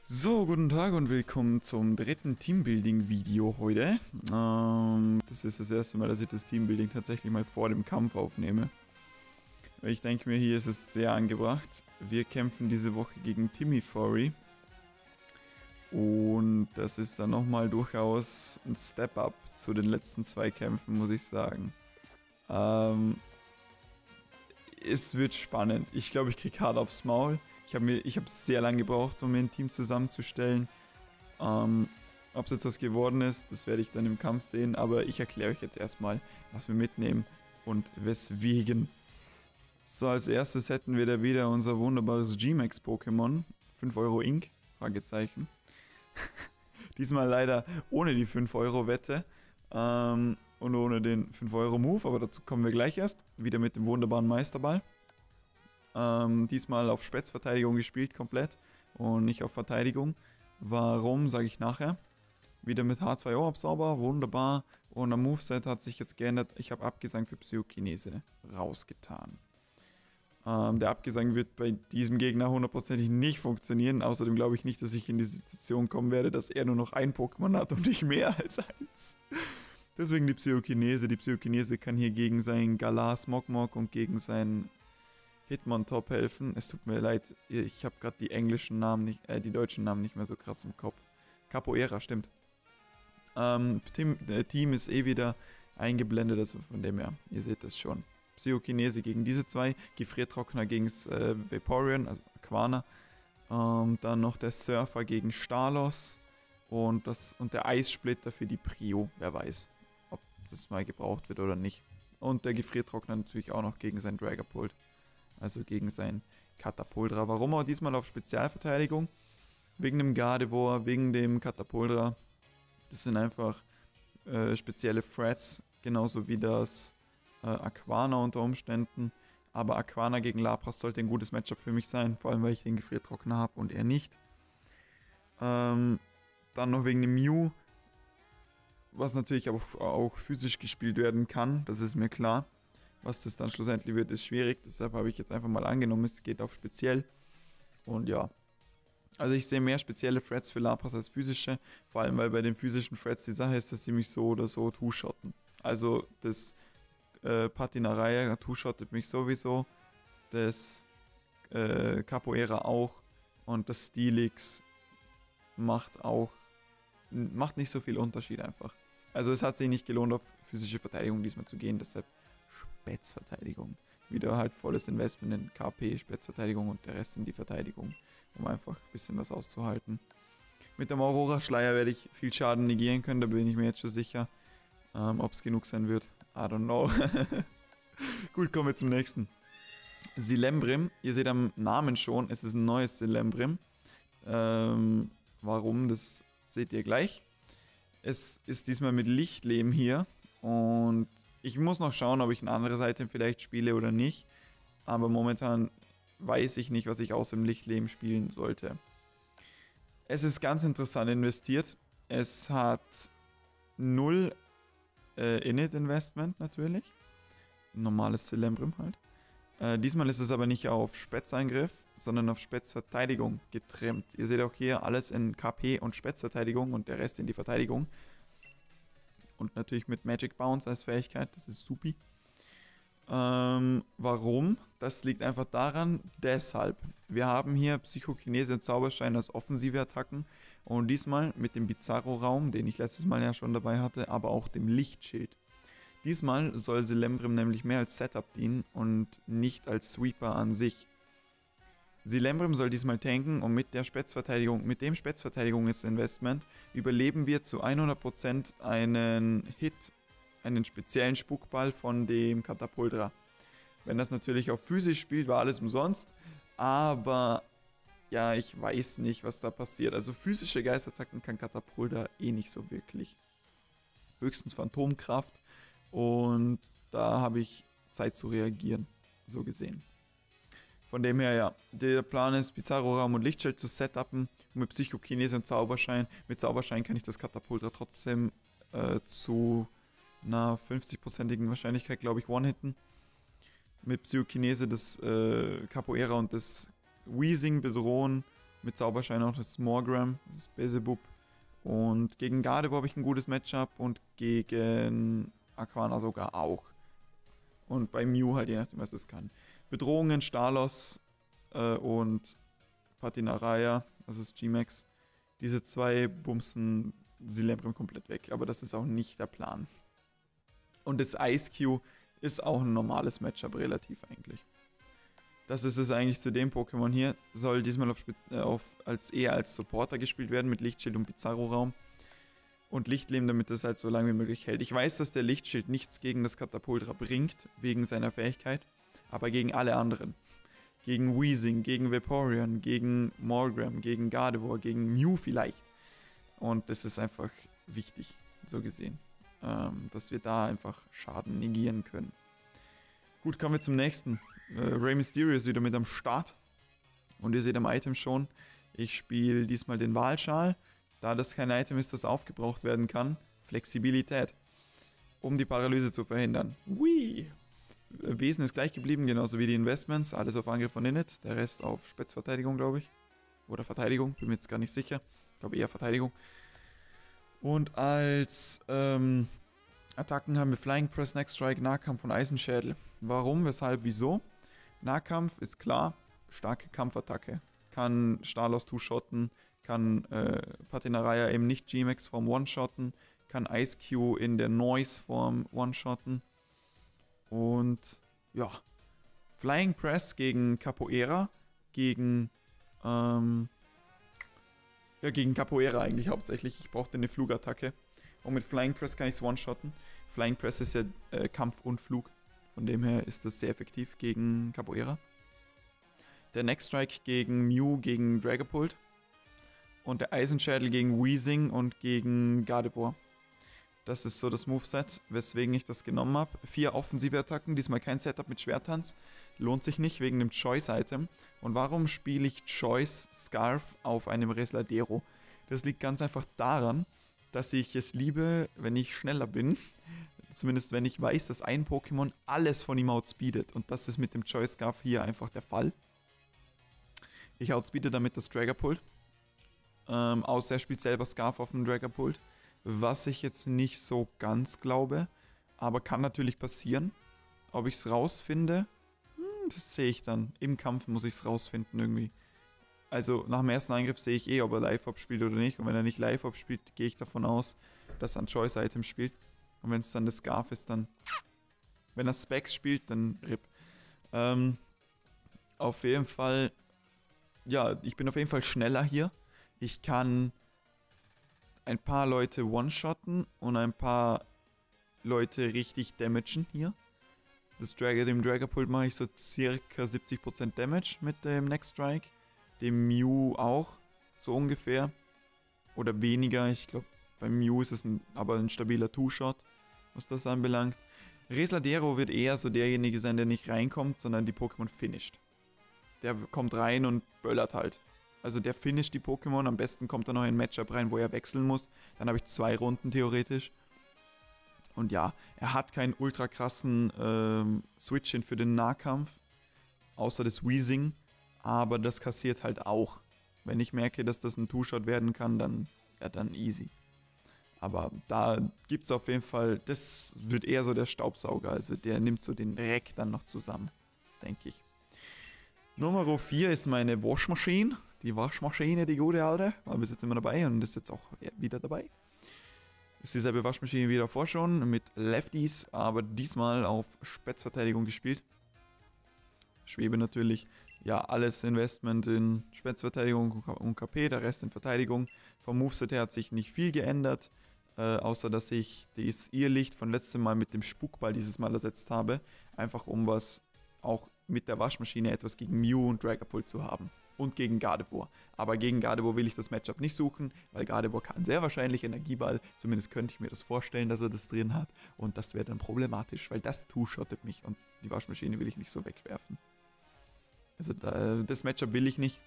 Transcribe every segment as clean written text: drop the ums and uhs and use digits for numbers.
So, guten Tag und willkommen zum dritten Teambuilding-Video heute. Das ist das erste Mal, dass ich das Teambuilding tatsächlich mal vor dem Kampf aufnehme. Ich denke mir, hier ist es sehr angebracht. Wir kämpfen diese Woche gegen Timmy Fury. Und das ist dann nochmal durchaus ein Step-Up zu den letzten zwei Kämpfen, muss ich sagen. Es wird spannend. Ich glaube, ich kriege hart aufs Maul. Ich habe sehr lange gebraucht, um mir ein Team zusammenzustellen. Ob es jetzt was geworden ist, das werde ich dann im Kampf sehen. Aber ich erkläre euch jetzt erstmal, was wir mitnehmen und weswegen. So, als erstes hätten wir da wieder unser wunderbares G-Max-Pokémon. 5 Euro Ink? Fragezeichen. Diesmal leider ohne die 5 Euro Wette. Und ohne den 5 Euro Move, aber dazu kommen wir gleich erst. Wieder mit dem wunderbaren Meisterball. Diesmal auf Spätzverteidigung gespielt komplett und nicht auf Verteidigung. Warum, sage ich nachher. Wieder mit H2O Absauber, wunderbar. Und am Moveset hat sich jetzt geändert. Ich habe Abgesang für Psychokinese rausgetan. Der Abgesang wird bei diesem Gegner hundertprozentig nicht funktionieren. Außerdem glaube ich nicht, dass ich in die Situation kommen werde, dass er nur noch ein Pokémon hat und nicht mehr als eins. Deswegen die Psychokinese. Die Psychokinese kann hier gegen seinen Galar Smogmog und gegen seinen Hitmontop helfen. Es tut mir leid, ich habe gerade die englischen Namen nicht, die deutschen Namen nicht mehr so krass im Kopf. Capoeira, stimmt. Team ist eh wieder eingeblendet, also von dem her, ihr seht das schon. Psychokinese gegen diese zwei, Gefriertrockner gegen Vaporeon, also Aquana. Dann noch der Surfer gegen Stalos und der Eissplitter für die Prio, wer weiß, ob das mal gebraucht wird oder nicht. Und der Gefriertrockner natürlich auch noch gegen sein Dragapult. Also gegen sein Catapultra. Warum auch diesmal auf Spezialverteidigung? Wegen dem Gardevoir, wegen dem Catapultra. Das sind einfach spezielle Threats, genauso wie das Aquana unter Umständen. Aber Aquana gegen Lapras sollte ein gutes Matchup für mich sein, vor allem weil ich den Gefriertrockner habe und er nicht. Dann noch wegen dem Mew, was natürlich auch physisch gespielt werden kann, das ist mir klar. Was das dann schlussendlich wird, ist schwierig. Deshalb habe ich jetzt einfach mal angenommen, es geht auf speziell. Und ja. Also ich sehe mehr spezielle Threats für Lapras als physische. Vor allem, weil bei den physischen Threats die Sache ist, dass sie mich so oder so two-shotten. Also das Patinaraya two-shottet mich sowieso. Das Capoeira auch. Und das Steelix macht nicht so viel Unterschied einfach. Also es hat sich nicht gelohnt, auf physische Verteidigung diesmal zu gehen. Deshalb Spätzverteidigung. Wieder halt volles Investment in KP, Spätzverteidigung und der Rest in die Verteidigung, um einfach ein bisschen was auszuhalten. Mit dem Aurora-Schleier werde ich viel Schaden negieren können, da bin ich mir jetzt schon sicher. Ob es genug sein wird, I don't know. Gut, kommen wir zum nächsten. Silembrim, ihr seht am Namen schon, es ist ein neues Silembrim. Warum, das seht ihr gleich. Es ist diesmal mit Lichtleben hier und ich muss noch schauen, ob ich ein anderes Item vielleicht spiele oder nicht. Aber momentan weiß ich nicht, was ich aus dem Lichtleben spielen sollte. Es ist ganz interessant investiert. Es hat 0 Init-Investment natürlich. Normales Silembrim halt. Diesmal ist es aber nicht auf Spätzeingriff, sondern auf Spätzverteidigung getrimmt. Ihr seht auch hier alles in KP und Spätzverteidigung und der Rest in die Verteidigung. Und natürlich mit Magic Bounce als Fähigkeit, das ist supi. Warum? Das liegt einfach daran, deshalb. Wir haben hier Psychokinese und Zauberstein als offensive Attacken. Und diesmal mit dem Bizarro-Raum, den ich letztes Mal ja schon dabei hatte, aber auch dem Lichtschild. Diesmal soll Silembrim nämlich mehr als Setup dienen und nicht als Sweeper an sich. Silembrim soll diesmal tanken und mit dem Spätzverteidigungsinvestment überleben wir zu 100% einen Hit, einen speziellen Spukball von dem Catapultra. Wenn das natürlich auf physisch spielt, war alles umsonst, aber ja, ich weiß nicht, was da passiert. Also physische Geistattacken kann Catapultra eh nicht so wirklich. Höchstens Phantomkraft und da habe ich Zeit zu reagieren, so gesehen. Von dem her, ja, der Plan ist, Bizarro-Raum und Lichtschild zu setupen mit Psychokinese und Zauberschein. Mit Zauberschein kann ich das Catapultra trotzdem zu einer 50%igen Wahrscheinlichkeit, glaube ich, one-hitten. Mit Psychokinese das Capoeira und das Weezing bedrohen Mit Zauberschein auch das Morgram, das ist Beelzebub. Und gegen Gardevoir habe ich ein gutes Matchup und gegen Aquana sogar auch. Und bei Mew halt, je nachdem, was es kann. Bedrohungen, Stalos und Patinaraya, also das G-Max. Diese zwei bumsen Silembrim komplett weg, aber das ist auch nicht der Plan. Und das Ice-Q ist auch ein normales Matchup, relativ eigentlich. Das ist es eigentlich zu dem Pokémon hier. Soll diesmal eher als Supporter gespielt werden mit Lichtschild und Bizarro-Raum. Und Lichtleben, damit das halt so lange wie möglich hält. Ich weiß, dass der Lichtschild nichts gegen das Katapultra bringt, wegen seiner Fähigkeit. Aber gegen alle anderen. Gegen Weezing, gegen Vaporeon, gegen Morgram, gegen Gardevoir, gegen Mew vielleicht. Und das ist einfach wichtig, so gesehen. Dass wir da einfach Schaden negieren können. Gut, kommen wir zum nächsten. Rey Mysterio ist wieder mit am Start. Und ihr seht am Item schon, ich spiele diesmal den Walschal. Da das kein Item ist, das aufgebraucht werden kann, Flexibilität, um die Paralyse zu verhindern. Whee! Wesen ist gleich geblieben, genauso wie die Investments. Alles auf Angriff von Init, der Rest auf Spätzverteidigung, glaube ich. Oder Verteidigung, bin mir jetzt gar nicht sicher. Ich glaube eher Verteidigung. Und als Attacken haben wir Flying Press, Next Strike, Nahkampf und Eisenschädel. Warum, weshalb, wieso? Nahkampf ist klar, starke Kampfattacke. Kann Stalos two-shotten, kann Patinaraya eben nicht G-Max-Form one-shotten, kann Ice-Q in der Noise-Form one-shotten. Und ja, Flying Press gegen Capoeira, gegen Capoeira eigentlich hauptsächlich. Ich brauchte eine Flugattacke. Und mit Flying Press kann ich es one-shotten. Flying Press ist ja Kampf und Flug. Von dem her ist das sehr effektiv gegen Capoeira. Der Next Strike gegen Mew gegen Dragapult. Und der Eisenschädel gegen Weezing und gegen Gardevoir. Das ist so das Moveset, weswegen ich das genommen habe. 4 offensive Attacken, diesmal kein Setup mit Schwertanz. Lohnt sich nicht wegen dem Choice-Item. Und warum spiele ich Choice Scarf auf einem Resladero? Das liegt ganz einfach daran, dass ich es liebe, wenn ich schneller bin. Zumindest wenn ich weiß, dass ein Pokémon alles von ihm outspeedet. Und das ist mit dem Choice Scarf hier einfach der Fall. Ich outspeede damit das Dragapult. Außer er spielt selber Scarf auf dem Dragapult. Was ich jetzt nicht so ganz glaube. Aber kann natürlich passieren. Ob ich es rausfinde, das sehe ich dann. Im Kampf muss ich es rausfinden irgendwie. Also nach dem ersten Angriff sehe ich ob er Live-Op spielt oder nicht. Und wenn er nicht Live-Op spielt, gehe ich davon aus, dass er ein Choice-Item spielt. Und wenn es dann das Scarf ist, dann... Wenn er Specs spielt, dann RIP. Auf jeden Fall... Ja, ich bin auf jeden Fall schneller hier. Ich kann ein paar Leute one-shotten und ein paar Leute richtig damagen hier. Dem Dragapult mache ich so circa 70% Damage mit dem Next Strike. Dem Mew auch, so ungefähr. Oder weniger, ich glaube, beim Mew ist es aber ein stabiler Two-Shot, was das anbelangt. Resladero wird eher so derjenige sein, der nicht reinkommt, sondern die Pokémon finisht. Der kommt rein und böllert halt. Also der finisht die Pokémon, am besten kommt er noch in ein Matchup rein, wo er wechseln muss. Dann habe ich 2 Runden theoretisch. Und ja, er hat keinen ultra krassen Switch-In für den Nahkampf, außer das Weezing, aber das kassiert halt auch. Wenn ich merke, dass das ein Two-Shot werden kann, dann easy. Aber da gibt es auf jeden Fall, das wird eher so der Staubsauger, also der nimmt so den Dreck dann noch zusammen, denke ich. Nummer 4 ist meine Waschmaschine. Die Waschmaschine, die gute alte, war bis jetzt immer dabei und ist jetzt auch wieder dabei. Ist dieselbe Waschmaschine wie davor schon, mit Lefties, aber diesmal auf Spätzverteidigung gespielt. Schwebe natürlich, ja, alles Investment in Spätzverteidigung und KP, der Rest in Verteidigung. Vom Moveset her hat sich nicht viel geändert, außer dass ich das Irrlicht von letztem Mal mit dem Spukball dieses Mal ersetzt habe. Einfach um was auch mit der Waschmaschine etwas gegen Mew und Dragapult zu haben. Und gegen Gardevoir. Aber gegen Gardevoir will ich das Matchup nicht suchen, weil Gardevoir kann sehr wahrscheinlich Energieball, zumindest könnte ich mir das vorstellen, dass er das drin hat. Und das wäre dann problematisch, weil das two-shottet mich und die Waschmaschine will ich nicht so wegwerfen. Also das Matchup will ich nicht.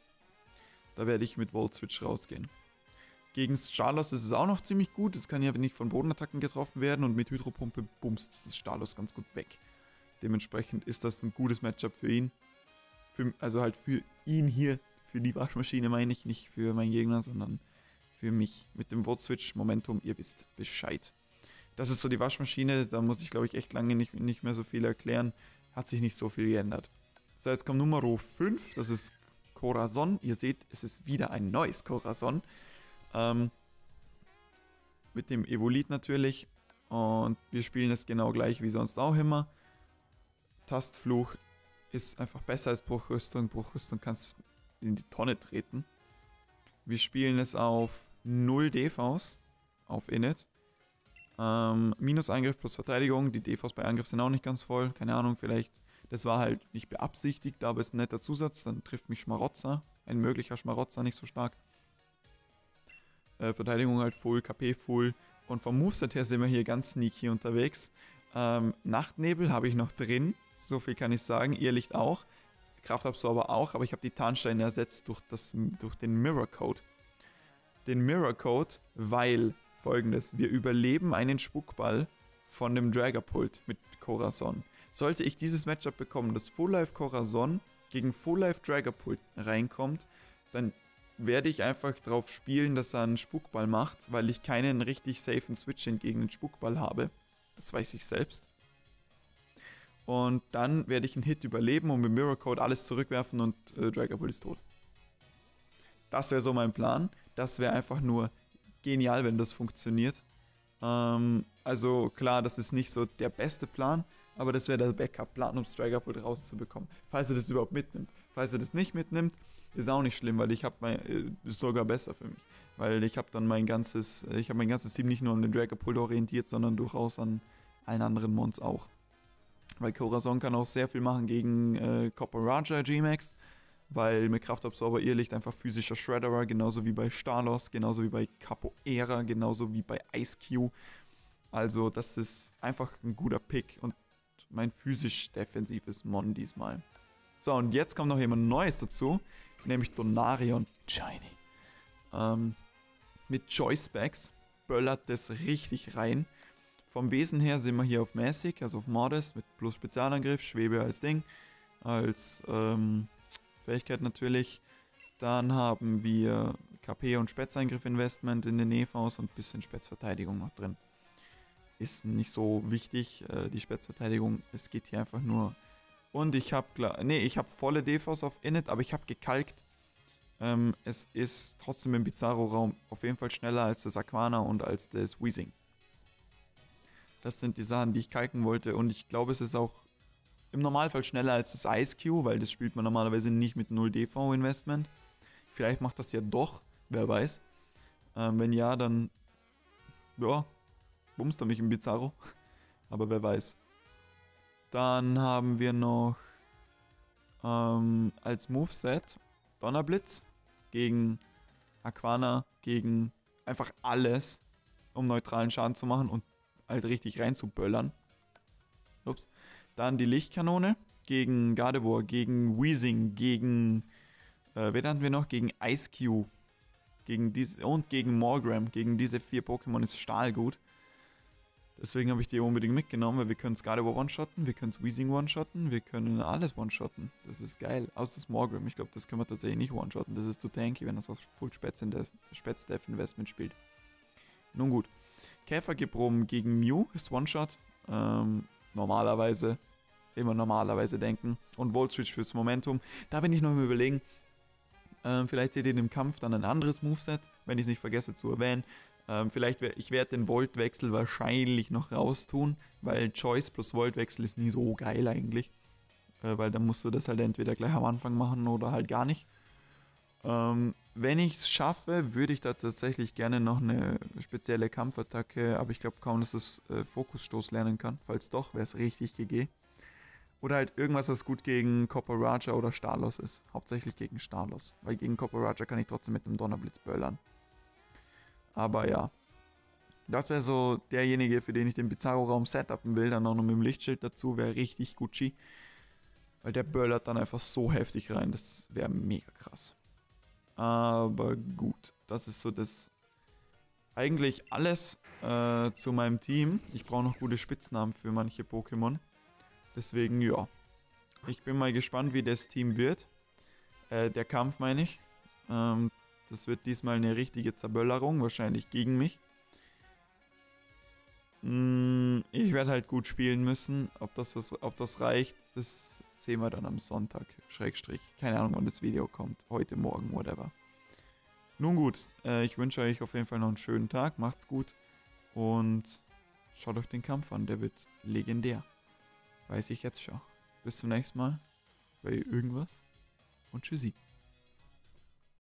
Da werde ich mit Volt Switch rausgehen. Gegen Stalos ist es auch noch ziemlich gut, es kann ja nicht von Bodenattacken getroffen werden und mit Hydropumpe bumst das Stalos ganz gut weg. Dementsprechend ist das ein gutes Matchup für ihn. Also halt für ihn hier, für die Waschmaschine meine ich, nicht für meinen Gegner, sondern für mich. Mit dem Volt-Switch, Momentum, ihr wisst Bescheid. Das ist so die Waschmaschine, da muss ich glaube ich echt lange nicht mehr so viel erklären. Hat sich nicht so viel geändert. So, jetzt kommt Nummer 5, das ist Corazon. Ihr seht, es ist wieder ein neues Corazon. Mit dem Evolit natürlich. Und wir spielen es genau gleich wie sonst auch immer. Tastfluch ist einfach besser als Bruchrüstung. Bruchrüstung kannst du in die Tonne treten. Wir spielen es auf 0 DVs, auf Init. Minus Angriff plus Verteidigung. Die DVs bei Angriff sind auch nicht ganz voll. Keine Ahnung, vielleicht. Das war halt nicht beabsichtigt, aber ist ein netter Zusatz. Dann trifft mich Schmarotzer. Ein möglicher Schmarotzer, nicht so stark. Verteidigung halt full, KP full. Und vom Moveset her sind wir hier ganz sneaky unterwegs. Nachtnebel habe ich noch drin. So viel kann ich sagen. Irrlicht auch. Kraftabsorber auch. Aber ich habe die Tarnsteine ersetzt durch den Mirror Code. Den Mirror Code, weil Folgendes: Wir überleben einen Spuckball von dem Dragapult mit Corazon. Sollte ich dieses Matchup bekommen, dass Full Life Corazon gegen Full Life Dragapult reinkommt, dann werde ich einfach drauf spielen, dass er einen Spuckball macht, weil ich keinen richtig safen Switch gegen den Spuckball habe. Das weiß ich selbst. Und dann werde ich einen Hit überleben und mit Mirror Code alles zurückwerfen und Dragapult ist tot. Das wäre so mein Plan. Das wäre einfach nur genial, wenn das funktioniert. Also klar, das ist nicht so der beste Plan, aber das wäre der Backup-Plan, um Dragapult rauszubekommen. Falls er das überhaupt mitnimmt. Falls er das nicht mitnimmt, ist auch nicht schlimm, weil ich habe ist sogar besser für mich. Weil ich habe dann mein ganzes Team nicht nur an den Dragapult orientiert, sondern durchaus an allen anderen Mons auch. Weil Corazon kann auch sehr viel machen gegen Copper Raja G-Max, weil mit Kraftabsorber Irrlicht einfach physischer Shredderer, genauso wie bei Stalos, genauso wie bei Capoeira, genauso wie bei Ice Q. Also das ist einfach ein guter Pick und mein physisch defensives Mon diesmal. So, und jetzt kommt noch jemand Neues dazu, nämlich Donarion Shiny. Mit Choice Specs böllert das richtig rein. Vom Wesen her sind wir hier auf Mäßig, also auf Modest mit plus Spezialangriff, Schwebe als Ding, als Fähigkeit natürlich. Dann haben wir KP und Spätzeingriff Investment in den EVs und ein bisschen Spätzverteidigung noch drin. Ist nicht so wichtig, die Spätzverteidigung, es geht hier einfach nur. Und ich habe volle DVs auf Init, aber ich habe gekalkt. Es ist trotzdem im Bizarro-Raum auf jeden Fall schneller als das Aquana und als das Weezing. Das sind die Sachen, die ich kalken wollte, und ich glaube, es ist auch im Normalfall schneller als das Ice Q, weil das spielt man normalerweise nicht mit 0 DV Investment. Vielleicht macht das ja doch, wer weiß. Wenn ja, dann ja, bumst er mich im Bizarro. Aber wer weiß. Dann haben wir noch als Moveset Donnerblitz gegen Aquana, gegen einfach alles, um neutralen Schaden zu machen und halt richtig reinzuböllern. Ups. Dann die Lichtkanone gegen Gardevoir, gegen Weezing, gegen wen hatten wir noch? Gegen Ice Q, und gegen Morgram. Gegen diese 4 Pokémon ist Stahl gut. Deswegen habe ich die unbedingt mitgenommen, weil wir können Gardevoir one-shotten, wir können Weezing one-shotten, wir können alles one-shotten. Das ist geil. Außer das Morgram. Ich glaube, das können wir tatsächlich nicht one-shotten. Das ist zu tanky, wenn das auf Full Spätz-Def-Investment spielt. Nun gut. Käfergebrum gegen Mew ist One-Shot. Normalerweise. Immer normalerweise denken. Und Volt-Switch fürs Momentum. Da bin ich noch im Überlegen. Vielleicht seht ihr im Kampf dann ein anderes Moveset, wenn ich es nicht vergesse zu erwähnen. Ich werde den Volt-Wechsel wahrscheinlich noch raustun, weil Choice plus Volt-Wechsel ist nie so geil eigentlich. Weil dann musst du das halt entweder gleich am Anfang machen oder halt gar nicht. Wenn ich es schaffe, würde ich da tatsächlich gerne noch eine spezielle Kampfattacke, aber ich glaube kaum, dass es Fokusstoß lernen kann. Falls doch, wäre es richtig GG. Oder halt irgendwas, was gut gegen Copper Raja oder Stalos ist. Hauptsächlich gegen Stalos. Weil gegen Copper Raja kann ich trotzdem mit einem Donnerblitz böllern. Aber ja. Das wäre so derjenige, für den ich den Bizarro-Raum setupen will. Dann auch noch mit dem Lichtschild dazu. Wäre richtig Gucci. Weil der böllert dann einfach so heftig rein. Das wäre mega krass. Aber gut. Das ist so das... Eigentlich alles zu meinem Team. Ich brauche noch gute Spitznamen für manche Pokémon. Deswegen, ja. Ich bin mal gespannt, wie das Team wird. Der Kampf meine ich. Das wird diesmal eine richtige Zerböllerung, wahrscheinlich gegen mich. Ich werde halt gut spielen müssen. Ob das reicht, das sehen wir dann am Sonntag. Schrägstrich. Keine Ahnung, wann das Video kommt. Heute, morgen, whatever. Nun gut, ich wünsche euch auf jeden Fall noch einen schönen Tag. Macht's gut. Und schaut euch den Kampf an. Der wird legendär. Weiß ich jetzt schon. Bis zum nächsten Mal. Bei irgendwas. Und tschüssi.